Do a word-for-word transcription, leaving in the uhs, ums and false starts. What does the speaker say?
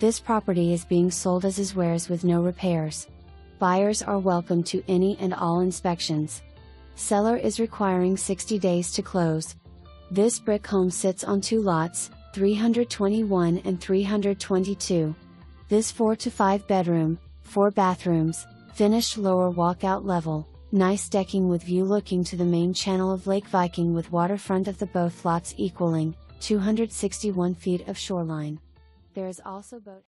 This property is being sold as is wares with no repairs. Buyers are welcome to any and all inspections. Seller is requiring sixty days to close. This brick home sits on two lots, three hundred twenty-one and three hundred twenty-two. This four to five bedroom, four bathrooms, finished lower walkout level, nice decking with view looking to the main channel of Lake Viking with waterfront of the both lots equaling two hundred sixty-one feet of shoreline. There is also boat